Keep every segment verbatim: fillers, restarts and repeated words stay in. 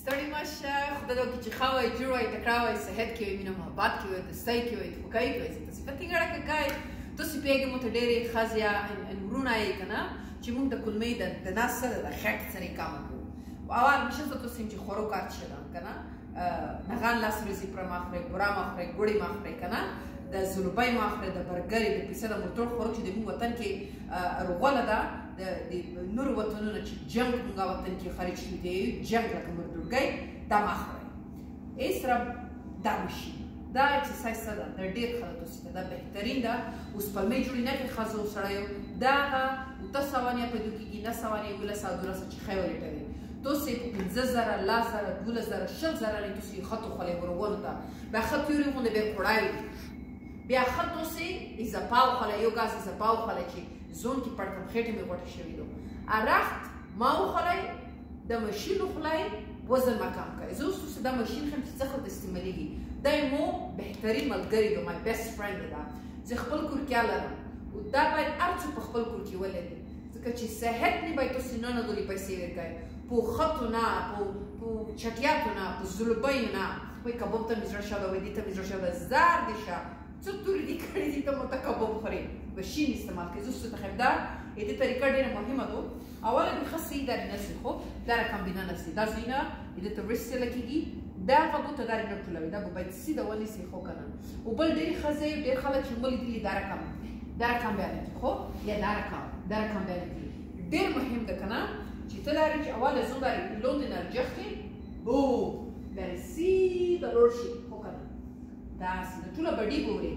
ستړي مشه خدای دې وکړي چې ښه وای جوړ وای تکړه وای صحت کې وي مینه محبت کې وي دوستۍ کې وي فکایي کې وي تاسې په تینګړه کې کای تاسې پیږې مو ته ډېرې ښځې وروڼه یې که نه چې موږ د کلمې د ناس سره د خټ سره کام کوو اول نشسته تاسې چې خورو کار شدم که نه نغان لاس ورځي پره ما خورئ بوره ما خورئ ګوړې ما خورئ که نه د زلوبۍ ما خورئ د برګرې د پیسه د موټر خوراک چې د موږ وطن کې روغله ده د نورو وطنونو چې جنګ موږ وطن کې خارج شوي دی جنګ لکه مردورګۍ دا ما خورئ ای سره دا وشي دا اکسرسایز څه ده دا ډېر ښه ده تاسې ته دا بهترین ده اوس پلمې جوړې نه کړي ښځو سړیو دا هغه اوته سوانیه پیدا کېږي نه سوانیه یولس او دولس چې ښی ولټوي تاسې په پنځه زره لس زره دولس زره شل زره نه تاسې ښه توخلی ورغونو ته بیا ښه تیوري غوندې بیا کوړای بیا ښه تاسې اضافه وخلی یو ګاز اضافه وخلی چې زون کې پړکم خېټې مې غوټه شوي دو رخت ما وخلی د مشین وخلی وزن ما کم کوي زه اوس تاسې دا مشین ښیم چې څه خلته استعمالیږي دا مو بهترین ملګری دی مای بیسټ فرند ده زه خپل کور کې لرم دا باید هر څوک په خپل کور کې ولري ځکه چې صحت نه باید تاسې نه نه دولې پیسې ورکوئ په خطو نه په چټیاتو نه په زلوبیو نه وایي کباب ته مې زړه شوی وایي دې ته مې زړه شوی زار دې شه څه تورې دي کړي دي ته مو ته کباب خورې مشین استعمال کوي زه اوس ته ښیم دا دې طریقه ډېره مهمه ده اوله دې ښه صحیح داري نسي خو دا رقم بنا نسي دا زینه دې ته ورسټ لګېږي دا هغه ته داري نه ټولوي دا به باید سیده ونیسي خو که نه او بل ډېرې ښځې ډېر خلک چې مو لیدلي دا رقم دا رقم بیانوي خو یا دا رقم دا رقم بیانوي ډېر مهم ده که نه چې ته داري چې اول زون داري لوند انرژښتې بو داري سیده لوړ شي خو که نه داسې د ټوله بډي ګورې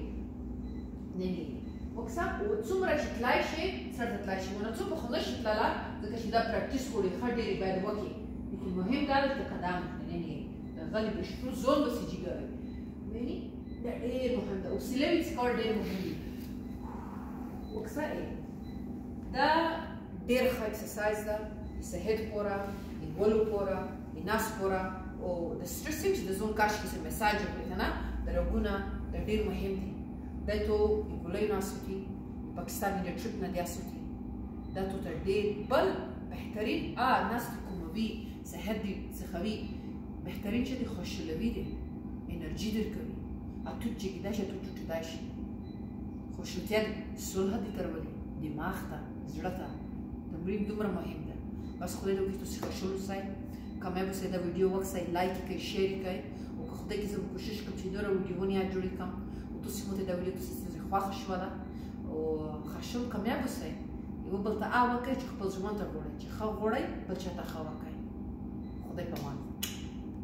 نه نه وکسه څومره چې تلای شي سر ته تلای شي ونه څوک خو نه شي تلله ځکه چې دا پریکټیس کړي ښه ډېرې باید وکړي لیکن مهم دا ده چې قدم نه نه غلی بشکل زون بسی جیگره بینی دا ډېر مهم ده وسیله وي څکول ډېر مهم دي وکسه ای دا ډېر ښه اکسرسایز ده د صحت پوره د ولو پوره د نس پوره او د سټرسینګ چې د زون کاش کې څه مساج وکړي که نه د رګونه دا ډېر مهم دي دا تو د ګولیو نه اسوتي د پاکستان الکټریک نه دې اسوتي دا تو ته ډېر بل بهترین آ نس دې کوموي صحت دې څخوي بهترین چې د خوشحالوي دی انرژي درکوي اتو جګیدای شي اتو ټوټیدای شي خوشحالتیا صلح دې ترولي دماغ ته زړه ته تمرین دومره مهم ده بس خدای دې وکړي تاسې خوشحال اوسئ کامیاب اوسئ دا ویډیو وکړئ لایک یې کړئ شیر یې کړئ او که خدای کې زه به کوشش کوم چې نوره ویډیوونه یاد جوړې کړم او تاسې مو ته دا ویډیو تاسې ستاسې خوښه شوله او خوشحال کامیاب اوسئ یو بل ته آ وکړئ چې خپل ژوند ته غواړئ چې ښه غواړئ بل چا ته ښه وکړئ